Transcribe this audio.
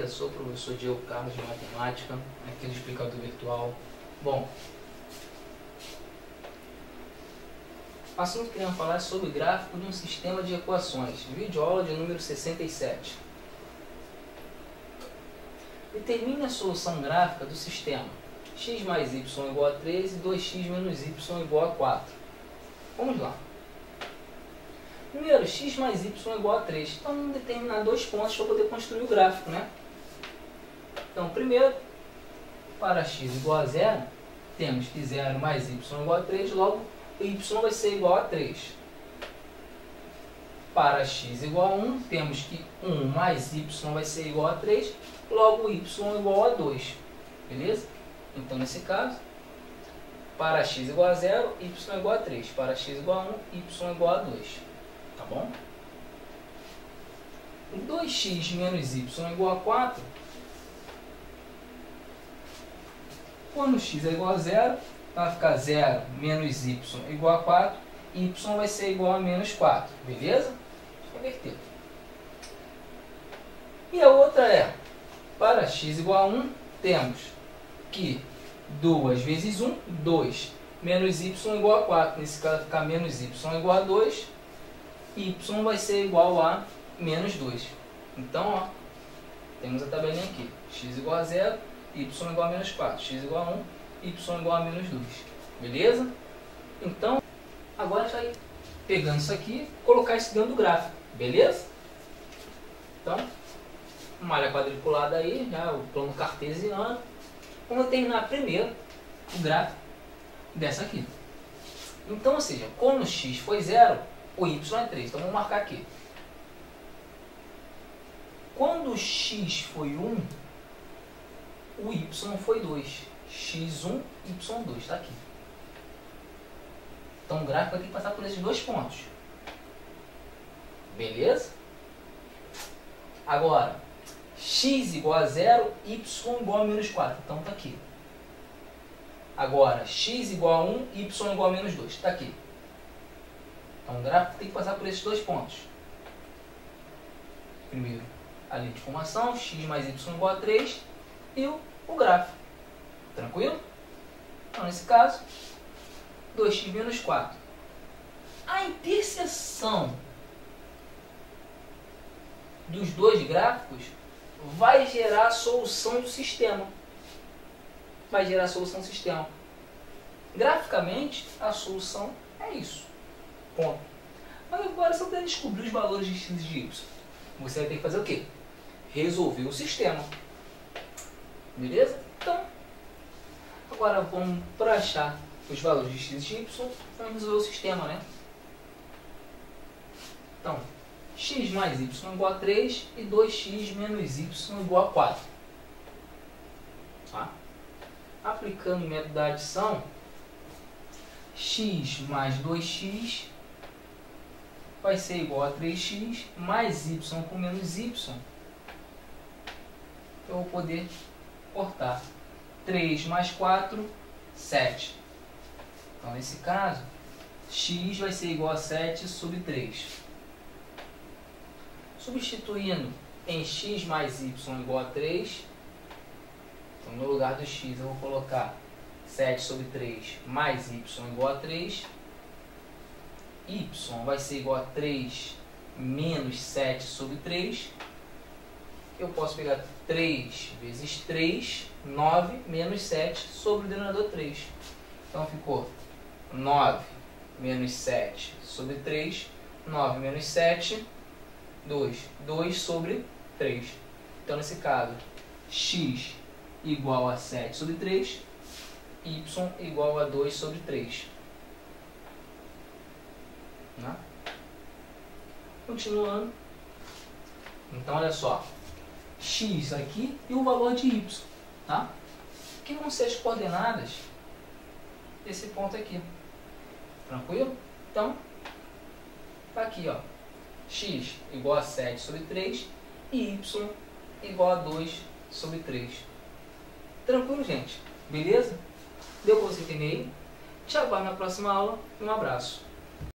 dia, sou o professor Diego Carlos de Matemática, aqui do Explicador Virtual. Bom, o assunto que queremos falar é sobre gráfico de um sistema de equações, vídeo aula de número 67. Determine a solução gráfica do sistema x mais y igual a 3 e 2x menos y igual a 4. Vamos lá. Primeiro, x mais y igual a 3. Então, vamos determinar dois pontos para poder construir o gráfico, né? Então, primeiro, para x igual a 0, temos que 0 mais y igual a 3, logo y vai ser igual a 3. Para x igual a 1, temos que 1 mais y vai ser igual a 3, logo y igual a 2. Beleza? Então, nesse caso, para x igual a 0, y igual a 3. Para x igual a 1, y igual a 2. Tá bom? 2x menos y igual a 4. Quando x é igual a 0, vai ficar 0 menos y igual a 4. Y vai ser igual a menos 4. Beleza? Converter. E a outra é, para x igual a 1, temos que 2 vezes 1, 2. Menos y igual a 4. Nesse caso, vai ficar menos y igual a 2. Y vai ser igual a menos 2. Então, ó, temos a tabelinha aqui. X igual a 0, y igual a menos 4. X igual a 1, y igual a menos 2. Beleza? Então, agora a gente vai pegando isso aqui e colocar isso dentro do gráfico. Beleza? Então, malha quadriculada aí, já o plano cartesiano. Vamos terminar primeiro o gráfico dessa aqui. Então, ou seja, quando x foi 0, o y é 3. Então, vamos marcar aqui. Quando x foi 1, o y foi 2. x1, y2. Está aqui. Então, o gráfico vai ter que passar por esses dois pontos. Beleza? Agora, x igual a 0, y igual a menos 4. Então, está aqui. Agora, x igual a 1, y igual a menos 2. Está aqui. Então, o gráfico tem que passar por esses dois pontos. Primeiro, a linha de formação, x mais y igual a 3, e o gráfico. Tranquilo? Então, nesse caso, 2x menos 4. A interseção dos dois gráficos vai gerar a solução do sistema. Vai gerar a solução do sistema. Graficamente, a solução é isso. Ponto. Mas agora, se eu tentar descobrir os valores de x e de y, você vai ter que fazer o quê? Resolver o sistema. Beleza? Então, agora vamos para achar os valores de x e de y, vamos resolver o sistema, né? Então, x mais y igual a 3 e 2x menos y igual a 4. Tá? Aplicando o método da adição, x mais 2x vai ser igual a 3x mais y com menos y. Eu vou poder cortar. 3 mais 4, 7. Então, nesse caso, x vai ser igual a 7 sobre 3. Substituindo em x mais y igual a 3, então, no lugar do x eu vou colocar 7 sobre 3 mais y igual a 3. Y vai ser igual a 3 menos 7 sobre 3. Eu posso pegar 3 vezes 3, 9 menos 7 sobre o denominador 3. Então, ficou 9 menos 7 sobre 3. 9 menos 7, 2. 2 sobre 3. Então, nesse caso, x igual a 7 sobre 3, y igual a 2 sobre 3. Né? Continuando. Então, olha só. X aqui e o valor de y. Tá? Que vão ser as coordenadas desse ponto aqui. Tranquilo? Então, tá aqui, ó. X igual a 7 sobre 3 e y igual a 2 sobre 3. Tranquilo, gente? Beleza? Deu para você entender? Te aguardo na próxima aula. Um abraço.